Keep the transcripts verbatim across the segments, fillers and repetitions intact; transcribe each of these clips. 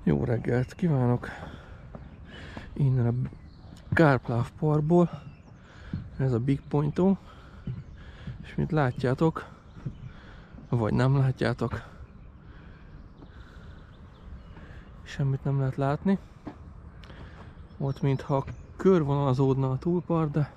Jó reggelt kívánok! Innen a Kárpláv parkból, ez a Big Point-ó, és mint látjátok, vagy nem látjátok, semmit nem lehet látni. Ott mintha körvonalazódna a túlpart, de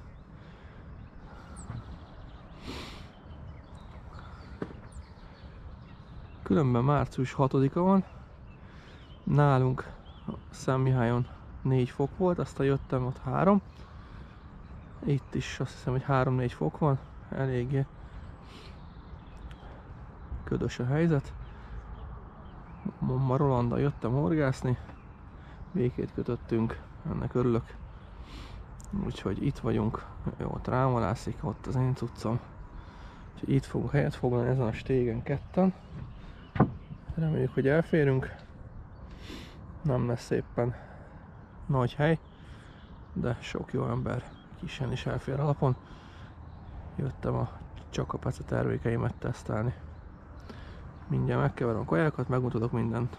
különben március hatodika van. Nálunk Szentmihályon négy fok volt, aztán jöttem, ott három. Itt is azt hiszem, hogy három-négy fok van, eléggé ködös a helyzet. Ma Rolanddal jöttem horgászni, békét kötöttünk, ennek örülök. Úgyhogy itt vagyunk, jó, ott rámalászik, ott az én cuccom. Úgyhogy itt fogunk helyet foglalni ezen a stégen ketten. Reméljük, hogy elférünk. Nem lesz éppen nagy hely, de sok jó ember kisen is elfér alapon. Jöttem a Csakapece termékeimet tesztelni. Mindjárt megkeverem a kajákat, megmutatok mindent.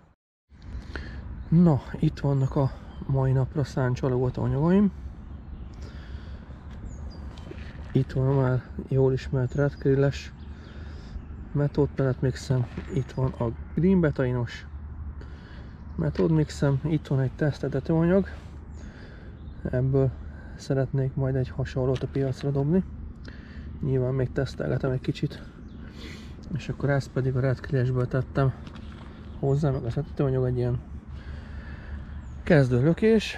Na, itt vannak a mai napra szánt csalogató anyagaim. Itt van a már jól ismert Red Grill-es Method Pellet Mixem. Itt van a Green Betainos Method Mixem. Itt van egy tesztetetőanyag. Ebből szeretnék majd egy hasonlót a piacra dobni. Nyilván még tesztelgetem egy kicsit. És akkor ezt pedig a Red Grill-esből tettem hozzá, meg a tesztetetőanyag egy ilyen kezdőlökés.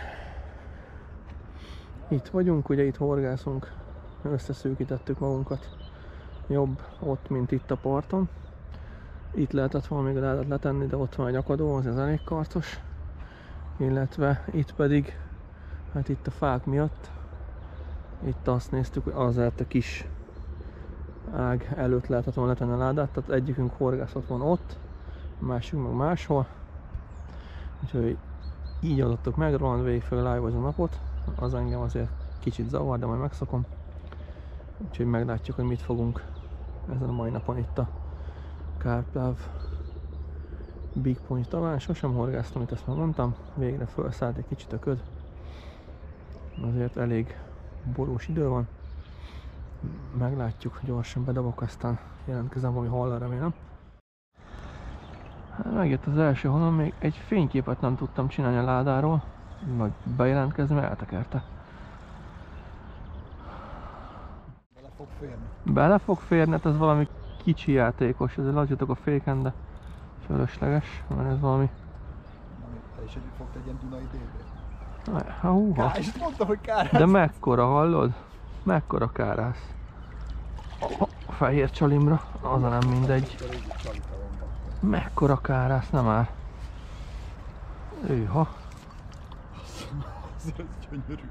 Itt vagyunk, ugye itt horgászunk, összeszűkítettük magunkat. Jobb ott, mint itt a parton. Itt lehetett volna még a ládat letenni, de ott van egy akadó, az elég karcos. Illetve itt pedig, hát itt a fák miatt, itt azt néztük, hogy az lehet a kis ág előtt lehetett volna letenni a ládát, tehát egyikünk horgászott van ott, a másik meg máshol. Úgyhogy így adottuk meg, Roland végig fel live a napot, az engem azért kicsit zavar, de majd megszokom. Úgyhogy meglátjuk, hogy mit fogunk ezen a mai napon itt a Kárpláv Big Point talán. Sosem horgáztam, amit ezt már mondtam, végre felszállt egy kicsit a köd. Azért elég borús idő van. Meglátjuk, gyorsan bedobok, aztán jelentkezem valami hallal, remélem. Hát megjött az első halom, még egy fényképet nem tudtam csinálni a ládáról, vagy bejelentkezni, mert eltekerte. Bele fog férni. Bele fog férni, hát ez valami kicsi játékos, ezért adjatok a féken, de fölösleges, mert ez valami... Te is együtt fogta egy ilyen Dunai dé bét. Húha! Ká, és mondtam, hogy kárász! De mekkora, hallod? Mekkora kárász? A fehér csalimra, az a nem mindegy. Mekkora kárász, nem már? Őha! Ez gyönyörű.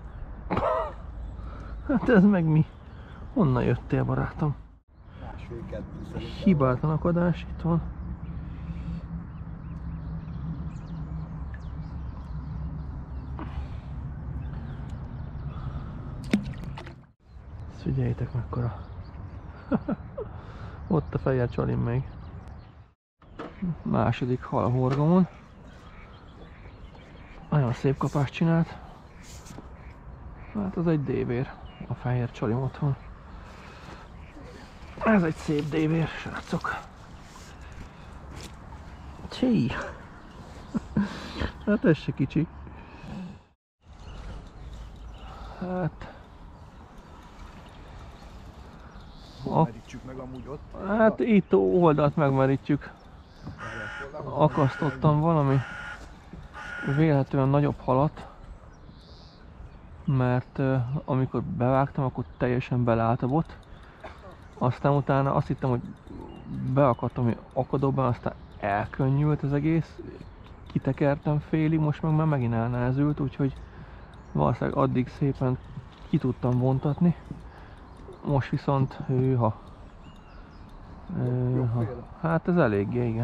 Hát ez meg mi? Honnan jöttél, barátom? Másfél-kettő szerintem. Hibátlan akadás, itt van. Ezt figyeljétek mekkora. Ott a fehér csalim még. Második hal a horgomon. Nagyon szép kapást csinált. Hát az egy dévér, a fehér csalim otthon. Ez egy szép dévér, srácok. Csí! Hát ez se kicsi. Hát... Hol merítsük meg amúgy ott? Hát itt oldalt megmerítjük. Akasztottam valami véletlenül nagyobb halat, mert uh, amikor bevágtam, akkor teljesen beleállt a bot. Aztán utána azt hittem, hogy beakadtam hogy akadóban, aztán elkönnyült az egész. Kitekertem félig, most meg már megint elnehezült, úgyhogy valószínűleg addig szépen ki tudtam vontatni. Most viszont hűha. hűha. Hát ez eléggé, igen.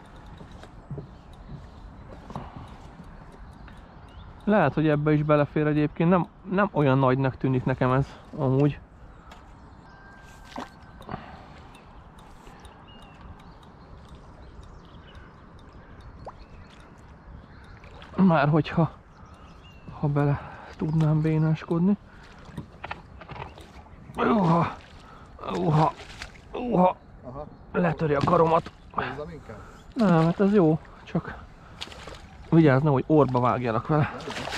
Lehet, hogy ebbe is belefér egyébként, nem, nem olyan nagynak tűnik nekem ez amúgy. Már hogyha ha bele tudnám bénáskodni. Uha, uha, uha, letöri a karomat. Nem, hát ez jó, csak vigyázz, nehogy orba vágjalak vele.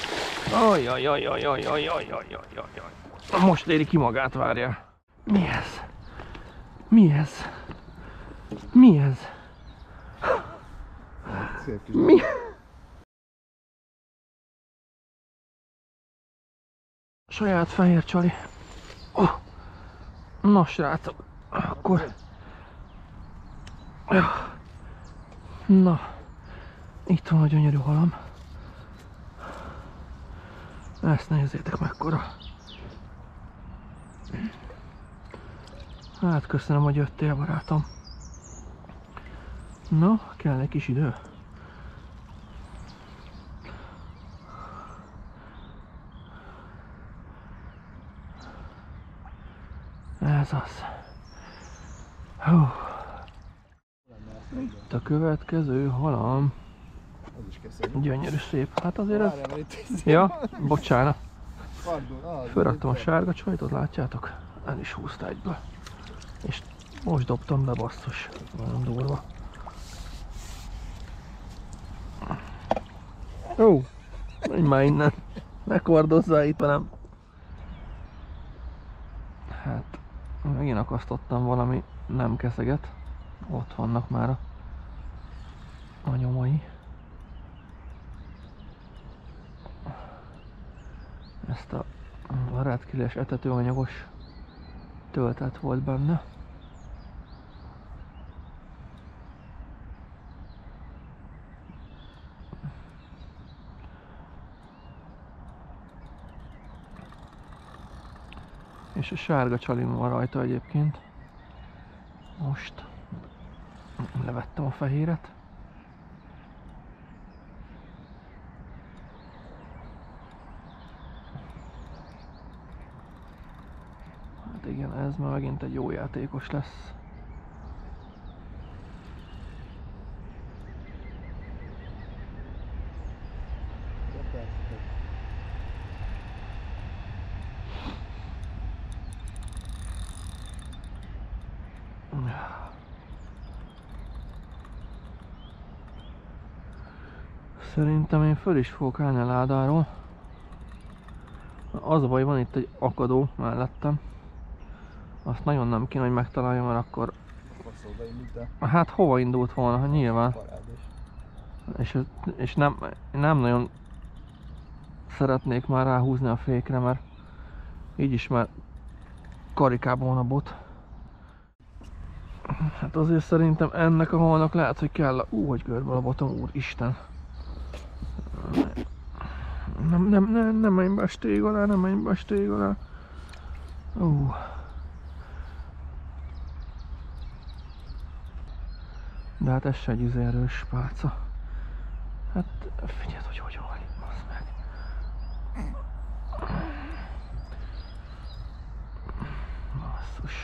Ajjajajajajajajajajajajajaj. Most éri ki magát, várjál. Mi ez? Mi ez? Mi ez? Szép kis Mi? Saját fehér csali. Oh. Na srácok, akkor... Na, itt van a gyönyörű halam. Ezt nézzétek mekkora. Hát köszönöm, hogy jöttél, barátom. Na, kell egy kis idő. Ez az. Hú. Itt a következő halam. Az is keszeg. Gyönyörű szép. Hát azért ez... Várjál, mert itt... Ja, bocsánat. Pardon, ah, Fölraktam a sárga csajtot, látjátok? El is húzta egyből. És most dobtam be, basszus. Nagyon durva. Ó, menj már innen. Ne kordozzál itt velem. Hát, megint akasztottam valami nem keszeget. Ott vannak már a, a nyomai. Ezt a, a retkiles etetőanyagos töltet volt benne. És a sárga csalim van rajta egyébként. Most levettem a fehéret. Hát igen, ez már megint egy jó játékos lesz. Szerintem én föl is fogok állni a ládáról. Az a baj, van itt egy akadó mellettem. Azt nagyon nem kéne, hogy megtaláljam, mert akkor... Hát hova indult volna? Nyilván. És, és nem, nem nagyon szeretnék már ráhúzni a fékre, mert így is már karikában van a bot. Hát azért szerintem ennek a halnak lehet, hogy kell a... Ú, hogy görből a botom, úristen. Nem, nem, nem, nem menj be a stég alá, nem menj be a stég alá. Uh. De hát ez se egy üzerős pálca. Hát figyeld, hogy hogy van itt, bassz meg. Basszus.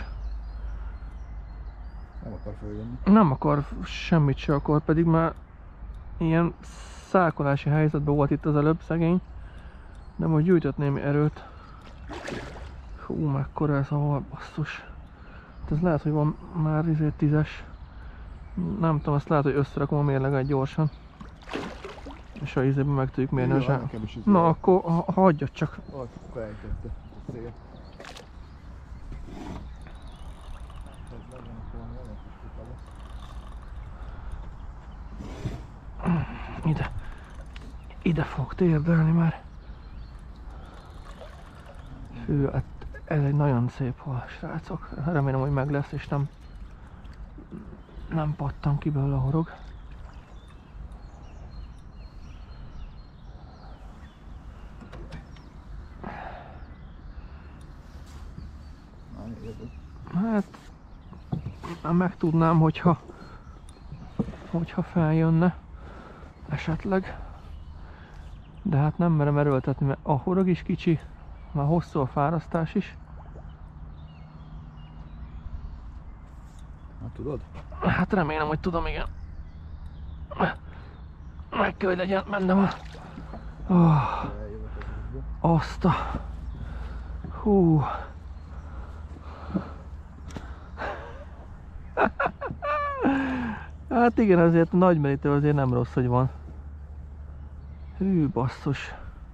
Nem akar följönni. Nem akar semmit se akar, pedig már ilyen szákolási helyzetben volt itt az előbb szegény. De most gyűjtött némi erőt. Hú, mekkora ez a hal, basszus. Ez lehet, hogy van már izé tízes. Nem tudom, azt lehet, hogy összerakom a mérleget gyorsan. És a izében meg tudjuk mérni a zsák. Na akkor ha, hagyjad csak. Ott fejtette. Szép. Ide. Ide fog térdelni már. Fű, hát ez egy nagyon szép hal, srácok. Remélem, hogy meg lesz, és nem nem pattan ki belőle a horog. Hát meg tudnám, hogyha hogyha feljönne esetleg. De hát nem merem erőltetni, mert a horog is kicsi, már hosszú a fárasztás is. Hát tudod? Hát remélem, hogy tudom, igen. Meg kell, hogy legyen benne van. Oh, Eljövök az útba. azt a... Hú. Hát igen, azért a Nagymerítő azért nem rossz, hogy van. Hű, basszus.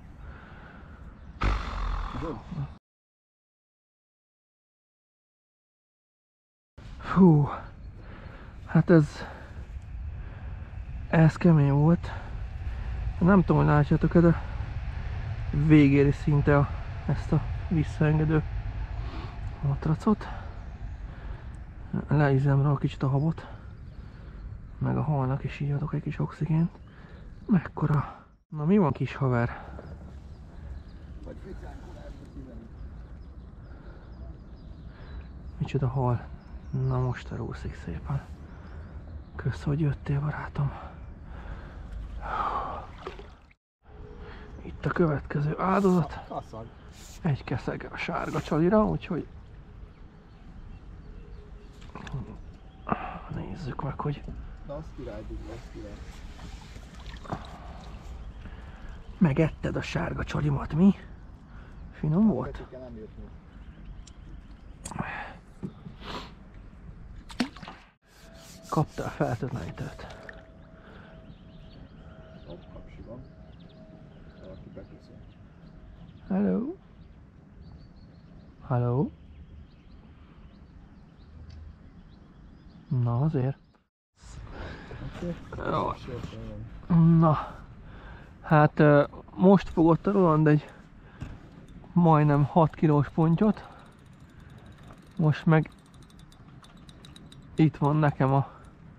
Hú. Hát ez... Ez kemény volt. Nem tudom, hogy látjátok-e, de végéri szinte a, ezt a visszaengedő matracot. Leízem rá kicsit a habot, meg a halnak is így adok egy kis oxigént. Mekkora? Na mi van, kis haver? Micsoda hal? Na most elúszik szépen. Kösz, hogy jöttél, barátom. Itt a következő áldozat. Egy keszeg a sárga csalira, úgyhogy nézzük meg, hogy Na, az király, dugva, az király. megetted a sárga csalimat, mi? Finom volt? Betűke nem jött még. Kaptál feltöltlenítőt. Hopp, kapsi van. Valaki beköszön. Hello? Hello? Na azért. Jó. Na, hát most fogott a Roland egy majdnem hat kilós pontyot. Most meg itt van nekem a,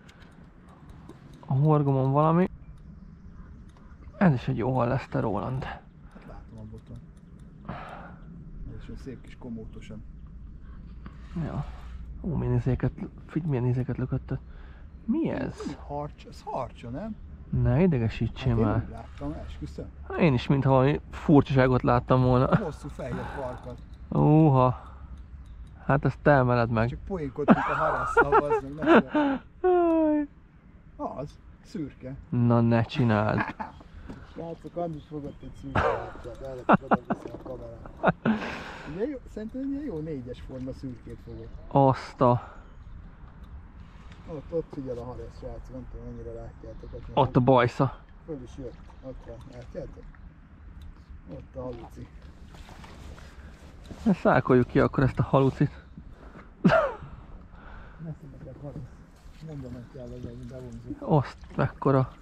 a horgomon valami. Ez is egy jó hal lesz, te Roland. Hát látom a boton. Ez is szép kis komótosan. Ja. Ó, milyen izéket, figyelj, milyen izéket lökötted. Mi ez? Harcs, ez harcsa, nem? Ne idegesítsél Hát már. én úgy láttam, esküszöm. Én is mintha valami furcsaságot láttam volna. Hosszú fehér farkat. Úha. Hát ezt te emeled meg. Csak poénkodtunk a harasszal, az meg ne kell. Az, szürke. Na ne csináld. Srácok, Andis fogott egy szürke hártyát, el lehet odaviszi a kamerát. Ugye jó, szerintem egy ilyen jó négyes forma szürkét fogott. Azt a... Ott, ott figyel a harasz, srácok, nem tudom, mennyire látjátok. Ott, Ott a bajsza. föl is jött. Ott van, látjátok? Ott a haluci. Na, szákoljuk ki akkor ezt a halucit. Ne színekek harasz. Mondom, hogy kell az, hogy bevonzik. Azt mekkora.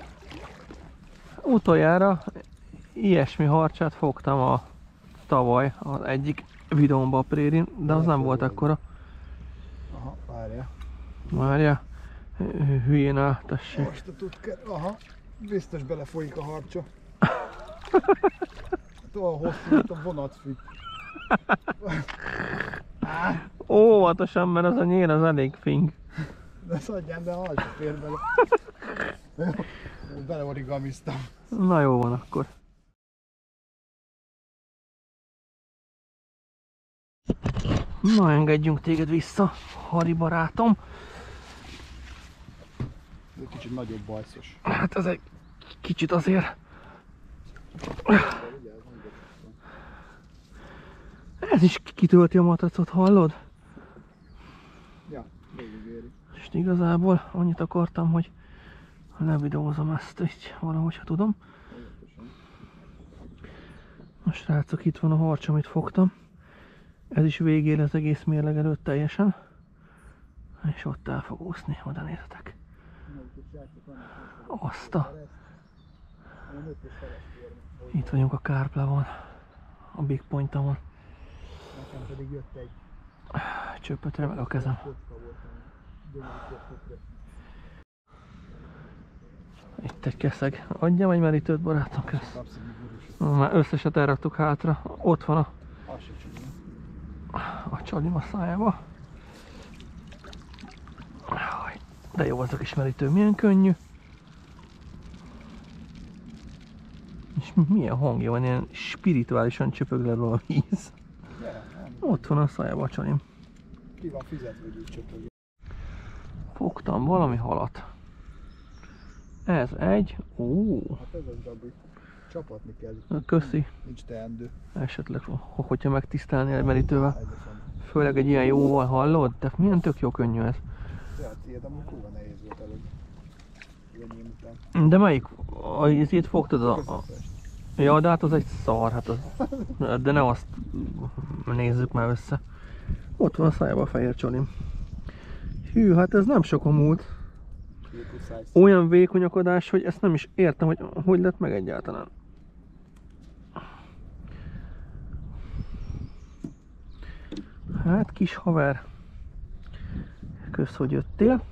Utoljára ilyesmi harcsát fogtam a tavaly az egyik videómban a prérin, de az nem volt akkora. Aha, várja. Várja, hülyén áll, tessék. Most a tudker, aha, biztos belefolyik a harcsa. Hát olyan hosszú, mint a vonatfügy. Óvatosan, mert az a nyél az elég fing. De szadján, de a harcsa fér bele. Beleorigamiztam. Na jó van akkor. Na, engedjünk téged vissza, Hari barátom. Ez egy kicsit nagyobb bajszos. Hát ez egy kicsit azért. Ez is kitölti a matracot, hallod? Ja, végigéri. És igazából annyit akartam, hogy levideózom ezt így valahogy, ha tudom. Na srácok, itt van a harcs, amit fogtam. Ez is végér az egész mérleg előtt teljesen. És ott el fog úszni, oda nézzetek. Azt a... Itt vagyunk a Kárplávon, a Big Point-on. Nekem pedig jött egy Csöpötre meg a kezem. Itt egy keszeg. Adjam egy merítőt, barátom, kösz. Már összeset elraktuk hátra. Ott van a, a csalim a szájába. De jó az a kis merítő, milyen könnyű. És milyen hangja van, ilyen spirituálisan csöpög le róla a víz. Ott van a szájába a csalim. Ki van fizetve, hogy úgy csöpög. Fogtam valami halat. Ez egy. Ó. Hát ez az Gabi. Csapatni kell. Köszi. Nincs teendő. Esetleg, hogyha megtisztelnél egy merítővel. Ez a szem. Főleg egy ilyen jóval, hallod? De milyen tök jó könnyű ez. De a tiéd amúgy kurva nehéz volt előbb. Ilyen után. De melyik? A izét fogtad? A, a... Közepest. Ja, de hát az egy szar, hát az... De ne azt nézzük már össze. Ott van a szájában a fehér csolim. Hű, hát ez nem sok a múlt. Olyan vékony akadás, hogy ezt nem is értem, hogy hogy lett meg egyáltalán. Hát kis haver. Kösz, hogy jöttél.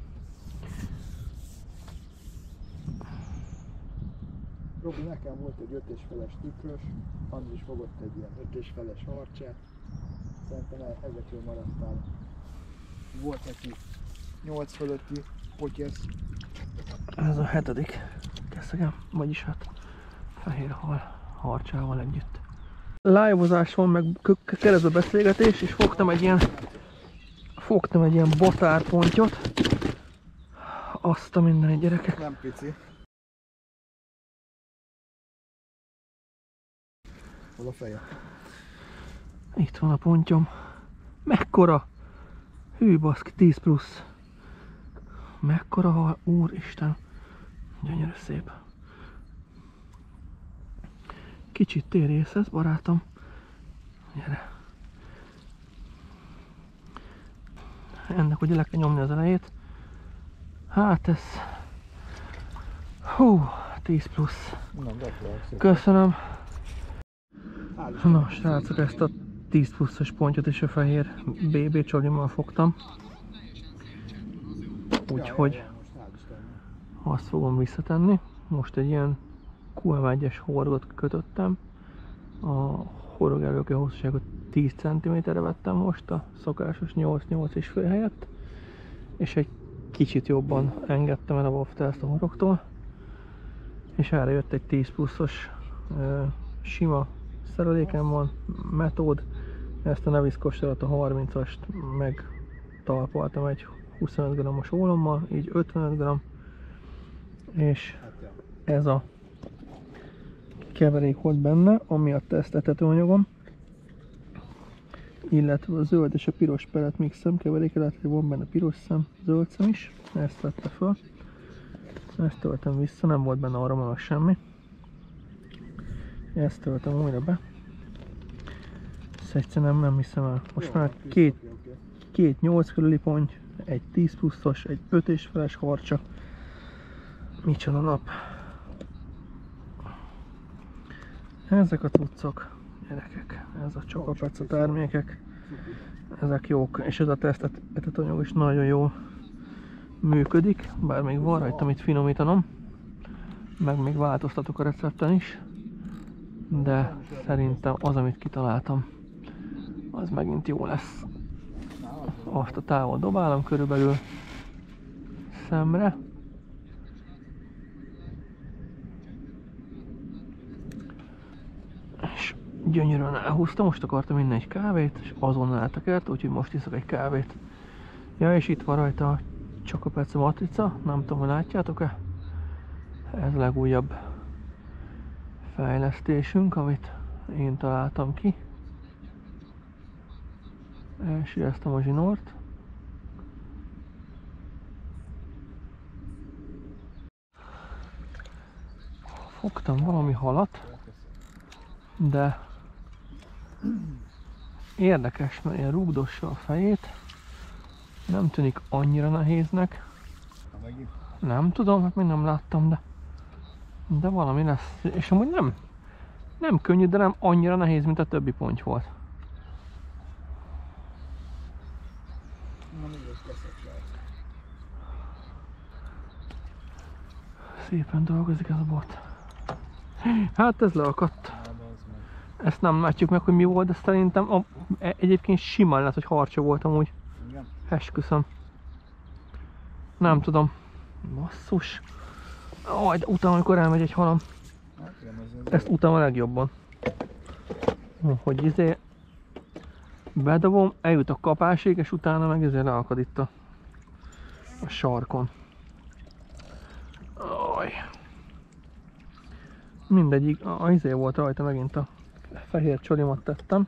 Robi, nekem volt egy öt és feles tükrös, Andris fogott egy ilyen öt és feles harcsát. Szerintem e- ezekről maradtál. Volt neki nyolc fölötti potyesz. Ez a hetedik keszegem, vagyis hát fehér hal harcsával együtt. Live-ozás van, meg keresztbe beszélgetés, és fogtam egy ilyen fogtam egy ilyen batárpontyot. Azt a minden gyerekek. Nem pici. Hol a feje? Itt van a pontyom. Mekkora? Hű baszki, tíz plusz. Mekkora hal, úristen. Gyönyörű szép. Kicsit térész ez, barátom. Gyere. Ennek ugye le kell nyomni az elejét. Hát ez... Hú, tíz plusz. Nem, gratulálok. Köszönöm. Na srácok, ezt a tíz pluszos pontyot és a fehér bé bé csolimmal fogtam. Úgyhogy azt fogom visszatenni. Most egy ilyen kú em egyes horgot kötöttem. A horog előke hosszúságot tíz centiméterre vettem most a szokásos nyolc-nyolc és fél helyett. És egy kicsit jobban engedtem el a waftelt a horogtól. És erre jött egy tíz pluszos e, sima szerelékem van, metód. Ezt a Navisz-kosarat, a harmincast megtalpaltam egy huszonöt grammos ólommal, így ötvenöt gramm. És ez a keverék volt benne, ami a tesztetetőanyagom, illetve a zöld és a piros pellet mixem keverék, illetve van benne piros szem, zöld szem is, ezt vette föl. Ezt töltem vissza, nem volt benne aroma meg semmi. Ezt töltem újra be. Ezt egyszerűen nem, nem hiszem el. Most már két, két nyolc körüli ponty, egy tíz pluszos, egy öt és feles harcsa. Micsoda nap. Ezek a cuccok, gyerekek, ez a Chocopeca termékek, ezek jók, és ez a tesztetetőanyag is nagyon jól működik, bár még van rajta mit finomítanom, meg még változtatok a recepten is, de szerintem az, amit kitaláltam, az megint jó lesz. Azt a távol dobálom körülbelül szemre. És gyönyörűen elhúztam, most akartam inni egy kávét, és azonnal eltekert, úgyhogy most iszok egy kávét. Ja, és itt van rajta a Chocopeca matrica, nem tudom, hogy látjátok-e? Ez a legújabb fejlesztésünk, amit én találtam ki. Elsíreztem a zsinort. Fogtam valami halat, de érdekes, mert ilyen rúgdossa a fejét, nem tűnik annyira nehéznek. Nem tudom, hát még nem láttam, de de valami lesz, és amúgy nem nem könnyű, de nem annyira nehéz, mint a többi ponty volt. Szépen dolgozik ez a bot. Hát ez leakadt. Ezt nem látjuk meg, hogy mi volt, de szerintem a, egyébként simán lehet, hogy harcsa volt amúgy. Esküszöm. Nem tudom. Basszus. Aj, de utána, amikor elmegy egy halam. Ezt utána a legjobban. Hogy izé bedobom, eljut a kapásig, és utána meg izé leakad itt a, a sarkon. Aj. Mindegyik, a izé volt rajta, megint a fehér csolimat tettem,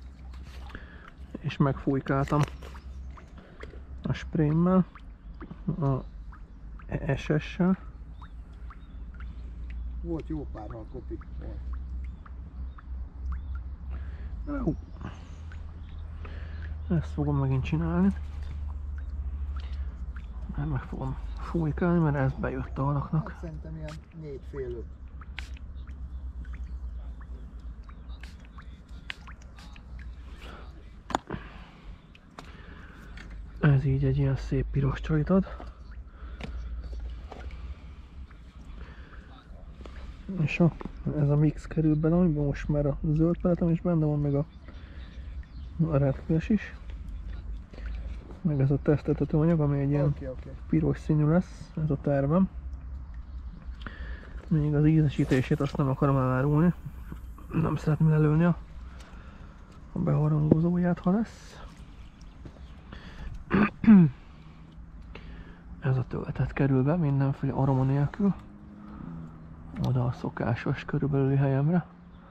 és megfújkáltam a sprémmel, a es es-sel. Volt jó pár hal kopik volt. Uh. Ezt fogom megint csinálni. Mert meg fogom fújkálni, mert ez bejött a halaknak. Hát szerintem ilyen négy fél öt. Ez így egy ilyen szép piros csolit ad. És a, ez a mix kerül bele, amiben most már a zöld peletem is benne van, meg a, a redfish is. Meg ez a teszteltető anyag, ami egy ilyen Okay, okay. piros színű lesz, ez a tervem. Még az ízesítését azt nem akarom elárulni. Nem szeretném lelőni a, a beharangozóját, ha lesz. Ez a töltet kerül be mindenféle aroma nélkül. Oda a szokásos körülbelüli helyemre.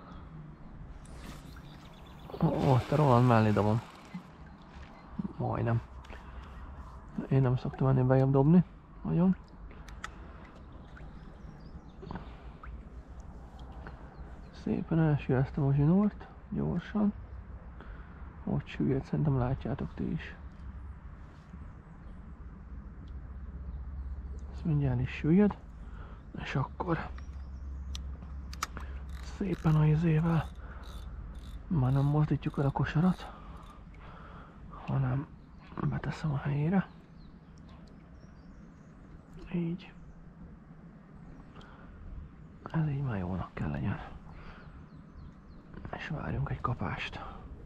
Ott a Roland mellé dobom. Majdnem. Én nem szoktam ennél bejebb dobni. Nagyon. Szépen elsüllyesztem a zsinort. Gyorsan. Ott süllyed, szerintem látjátok ti is. Ez mindjárt is süllyed. És akkor szépen a izével már nem mozdítjuk el a kosarat, hanem beteszem a helyére. Így. Ez így már jónak kell legyen. És várjunk egy kapást.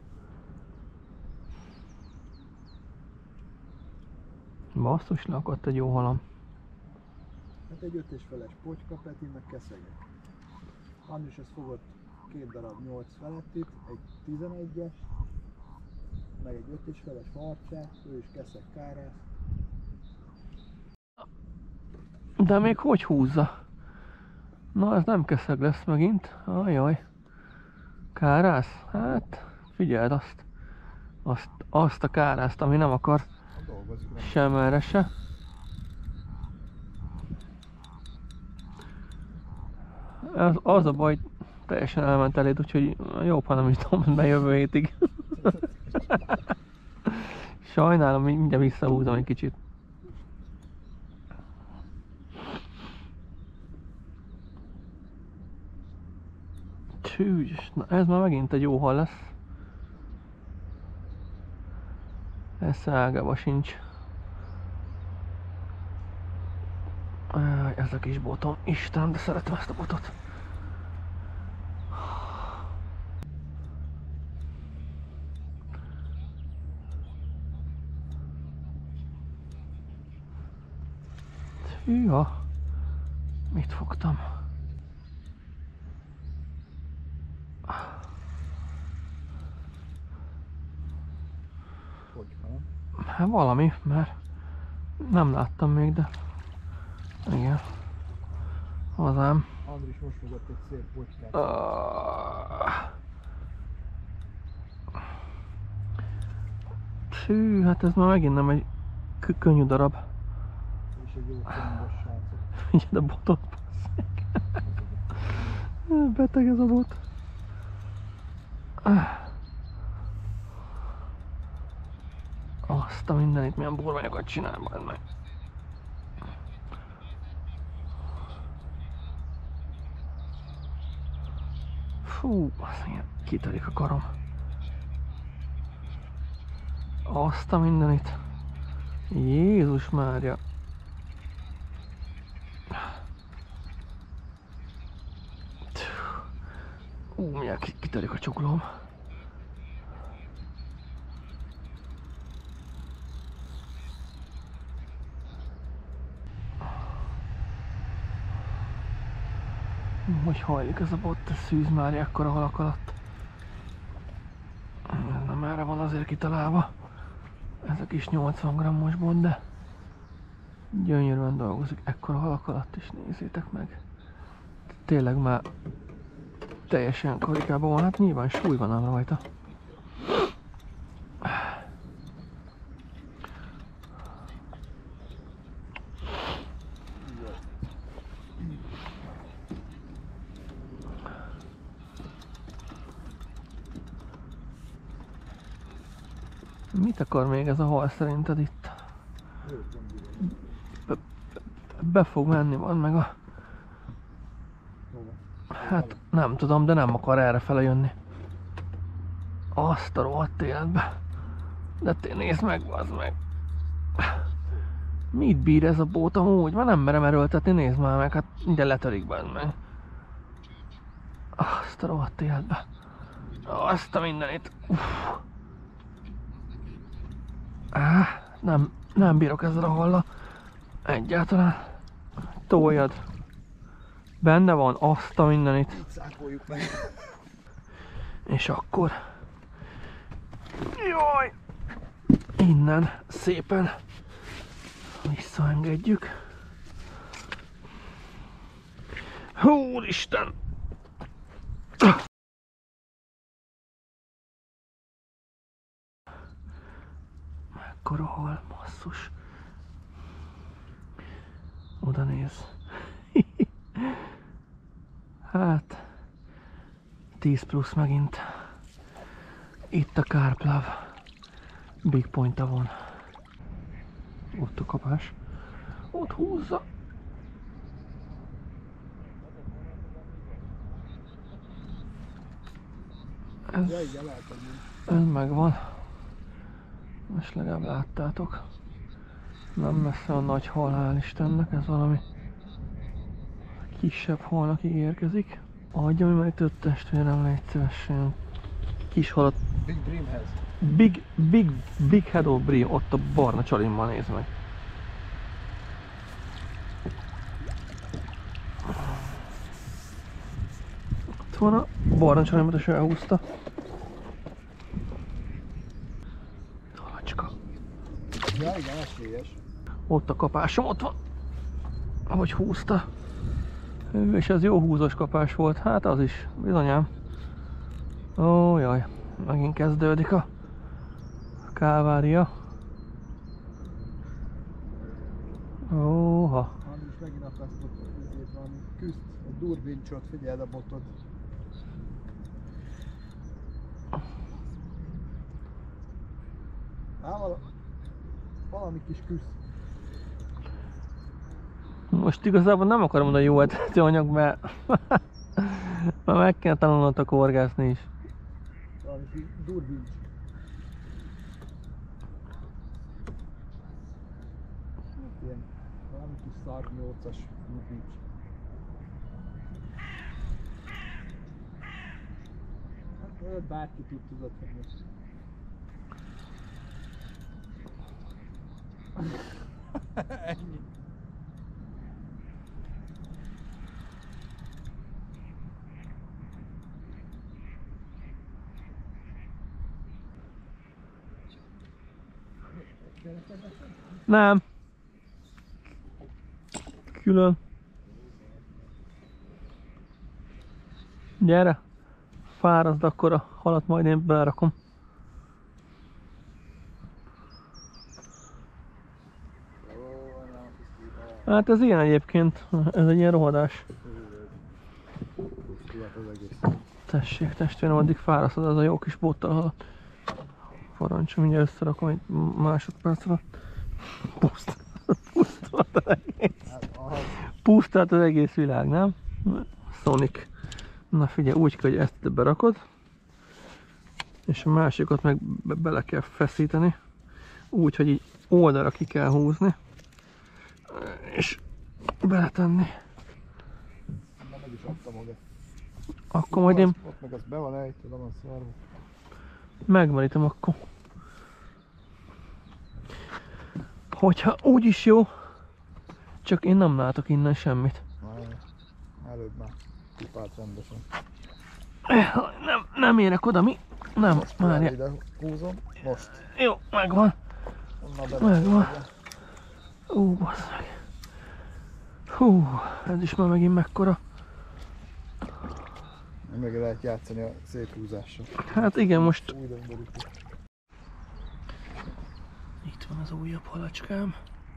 Basszus, leakadt egy jó halam. Hát egy öt és feles pocska, Peti meg keszegek. Andris ez fogott két darab nyolc felettit, egy tizenegyes, meg egy öt és feles harcsát, ő is keszeg kárász. De még hogy húzza? Na ez nem keszeg lesz megint. Ajaj. Kárász? Hát figyeld azt. Azt, azt a kárászt, ami nem akar sem erre se. Az, az a baj, teljesen elment eléd, úgyhogy jobb, ha nem is tudom be jövő hétig. Sajnálom, mindjárt visszahúzom egy kicsit. Tűs, na ez már megint egy jó hal lesz. Ez ágába sincs. Ez a kis botom, Isten, de szeretem ezt a botot. Hűha, mit fogtam? Hát valami, mert nem láttam még, de igen, hazám. Andris most fogott egy szép pocskát. Hű, hát ez már megint nem egy könnyű darab. És egy jó combos srácok. Figyeld a botot, basszeg. Beteg ez a bot. Azt a mindenit, milyen burványokat csinál majd meg. Fú, azt ilyen kitörik a karom. Azt a mindenit. Jézus Mária. Ú, mindjárt kitörik a csuklóm. Hogy hajlik ez a bot, ez szűz már ekkora halak alatt. Nem erre van azért kitalálva. Ez a kis nyolcvan grammos bot, de gyönyörűen dolgozik ekkora halak alatt is, nézzétek meg. tényleg már teljesen karikában van, hát nyilván súly van ám rajta. Mit akar még ez a hal szerinted itt? Be, be fog menni, van meg a... Hát nem tudom, de nem akar errefele jönni. Azt a rohadt életbe. De te nézd meg, bazd meg. Mit bír ez a bót amúgy? Már nem merem erőltetni, nézd már meg, hát ide letörik, bazd meg. Azt a rohadt életbe. Azt a mindenit. Uff. Á, nem, nem bírok ezzel a hallal. Egyáltalán. Toljad. Benne van azt a mindenit. Így szákoljuk meg. És akkor... Jaj! Innen szépen visszaengedjük. Úristen! Mekkora hal, basszus. Oda néz. Hát... tíz plusz megint. Itt a kárpláv. Big point-a van. Ott a kapás. Ott húzza. Ez, Ja, igen, lehet, hogy ez megvan. Most legalább láttátok. Nem messze a nagy hal, hál' Istennek. Ez valami kisebb halnak ígérkezik. Adja mi meg több testvérem, légy szívesen. Kis halat. Big Dreamhez. Big, big, big head of bream, ott a barna csalimmal, nézd meg. Ott van a barna csalimat, és elhúzta. Halacska. Ja, igen, esélyes. Ott a kapásom, ott van. Ahogy húzta. És ez jó húzós kapás volt, hát az is, bizonyám. Ó, jaj, megint kezdődik a kávária. Óha. Andris megint akasztott ezért valami küzd, a durbincsot, figyeld a botod. Á, vala, valami kis küzd. Most igazából nem akarom oda jó etetőanyag, mert már meg kell tanulnotok horgászni is. Valami kis durbincs. Ilyen, valami kis szárnyolcas durbincs. Hát olyat bárki tud tudod fogni. Ennyi. Nem. Külön. Gyere. Fárazd, akkor a halat majd én belerakom. Hát ez ilyen egyébként. Ez egy ilyen rohadás. Tessék, testvérem, addig fárasztod, az a jó kis bottal halat. Parancsa, mindjárt összerakom egy másodpercre. Pusztát, pusztát az egész. Pusztát az egész világ, nem? Sonic. Na figyelj, úgy kell, hogy ezt ide berakod. És a másikat meg be bele kell feszíteni. Úgy, hogy így oldalra ki kell húzni. És beletenni. Na, meg is adtam oda. Akkor majd én... Ott meg az be van ejtve, le van szarva. Megmerítem akkor. Hogyha úgy is jó, csak én nem látok innen semmit. Már előbb már kipált rendesen. Nem, nem érek oda, mi? Nem, Most már ide húzom, most. jó, megvan. Megvan. Ú, basszeg. Hú, ez is már megint mekkora. Meg lehet játszani a széthúzással. Hát igen, most... Újra borítjuk. Itt van az újabb halacskám.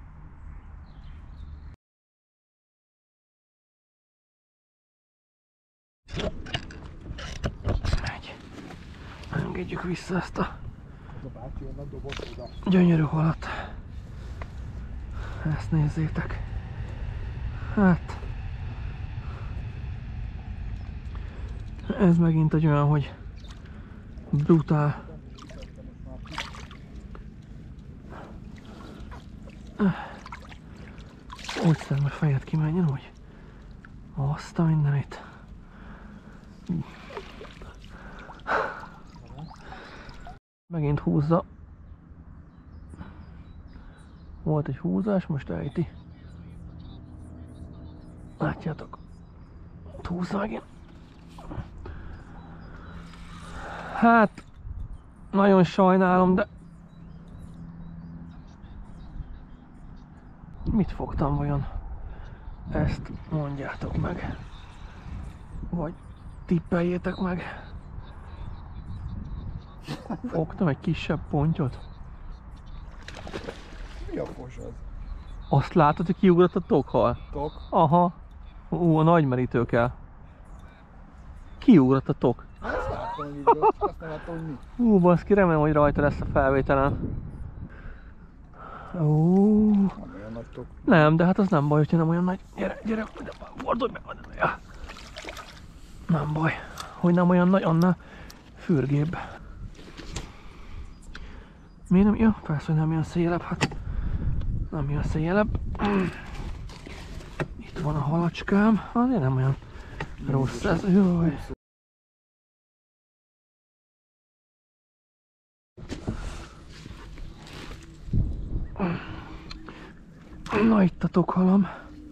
Megy. Engedjük vissza ezt a gyönyörű halat. Ezt nézzétek. Hát... Ez megint egy olyan, hogy brutál. Úgy szed, hogy fejed kimenjen, úgy. Azt a mindenit. Megint húzza. Volt egy húzás, most ejti. Látjátok? Húzza megint. Hát, nagyon sajnálom, de... Mit fogtam vajon? Ezt mondjátok meg. Vagy tippeljétek meg. Fogtam egy kisebb pontyot. Mi a fos az? Azt látod, hogy kiugrott a tokhal? Tok? Aha. Ú, a nagy merítő kell. Kiugrott a tok. Azt láttam, hogy így volt, azt nem láttam, hogy mi. Ú, baszki, remélem, hogy rajta lesz a felvételen. Ó. Nem olyan nagy tok. Nem, de hát az nem baj, hogyha nem olyan nagy. Gyere, gyere, fordulj meg. Ja. Nem baj. Hogy nem olyan nagy, annál fürgébb. Miért nem? Ja, persze, hogy nem jön szélebb, hát nem jön szélebb. Itt van a halacskám, azért nem olyan rossz ez. Jaj. Na, itt a tokhalam.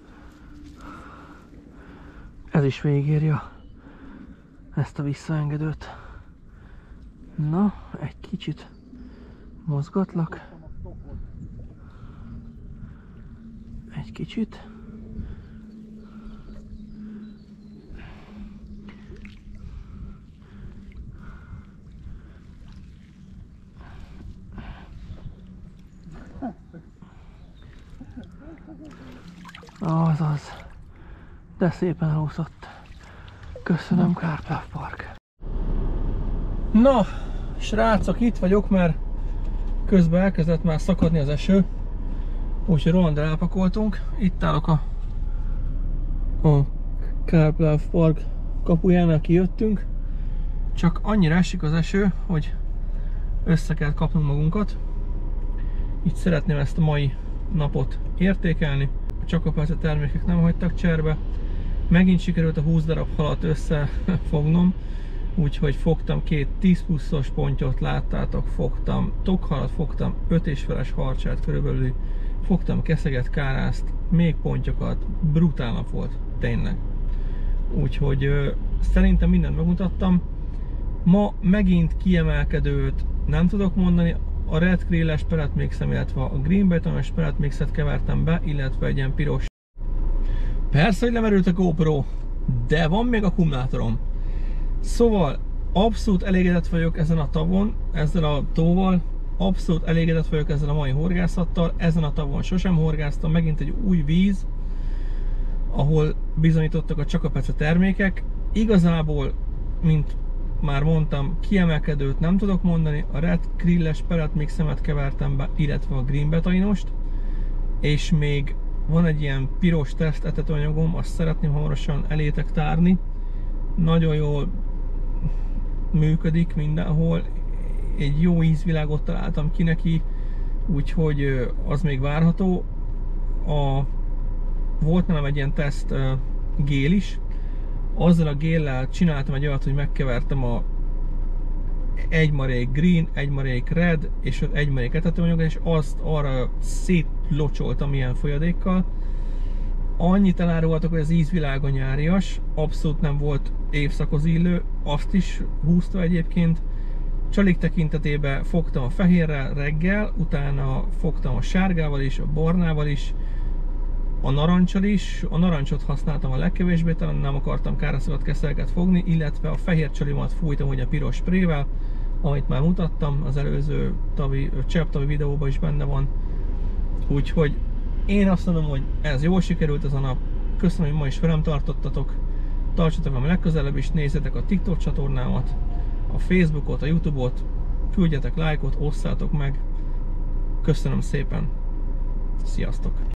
Ez is végérja ezt a visszaengedőt. Na, egy kicsit mozgatlak. Egy kicsit. Azaz. De szépen elúszott. Köszönöm, Kárpáv Park. Na, srácok, itt vagyok, mert közben elkezdett már szakadni az eső. Úgyhogy Rolanddal elpakoltunk. Itt állok a, a Kárpáv Park kapujánál, kijöttünk. Csak annyira esik az eső, hogy össze kell kapnunk magunkat. Így szeretném ezt a mai napot értékelni. A Csakapáca termékek nem hagytak cserbe. Megint sikerült a húsz darab halat összefognom, úgyhogy fogtam két tíz pluszos pontyot, láttátok, fogtam tokhalat, fogtam öt és feles harcsát körülbelül, fogtam keszeget, kárászt, még pontyokat, brutál nap volt, tényleg. Úgyhogy ö, szerintem mindent megmutattam. Ma megint kiemelkedőt nem tudok mondani. A Red Krill-es peletmixem, illetve a Green Betonos peletmixet kevertem be, illetve egy ilyen piros. Persze, hogy lemerült a GoPro, de van még akkumulátorom. Szóval abszolút elégedett vagyok ezen a tavon, ezzel a tóval, abszolút elégedett vagyok ezzel a mai horgászattal. Ezen a tavon sosem horgáztam, megint egy új víz, ahol bizonyítottak a Csakapáca termékek. Igazából, mint már mondtam, kiemelkedőt nem tudok mondani. A Red Krill-es peletmixemet kevertem be, illetve a Green Betainost, és még van egy ilyen piros teszt etetőanyagom, azt szeretném hamarosan elétek tárni. Nagyon jól működik mindenhol, egy jó ízvilágot találtam ki neki, úgyhogy az még várható. A, volt nálam egy ilyen teszt gél is, azzal a géllel csináltam egy olyat, hogy megkevertem a egy marék green, egy marék red és egy marék etetőanyagot, és azt arra szétlocsoltam ilyen folyadékkal. Annyit elárultak, hogy az ízvilága nyárias, abszolút nem volt évszakhoz illő, azt is húzta egyébként. Csalik tekintetében fogtam a fehérrel reggel, utána fogtam a sárgával is, a barnával is. a narancsal is. A narancsot használtam a legkevésbé, talán nem akartam károszokat, keszeleket fogni, illetve a fehér csalimat fújtam ugye a piros sprével, amit már mutattam, az előző tavi, csepptavi videóban is benne van. Úgyhogy én azt mondom, hogy ez jól sikerült ez a nap. Köszönöm, hogy ma is velem tartottatok. Tartsatok velem legközelebb is, nézzetek a TikTok csatornámat, a Facebookot, a YouTube-ot, küldjetek lájkot, osszátok meg. Köszönöm szépen. Sziasztok!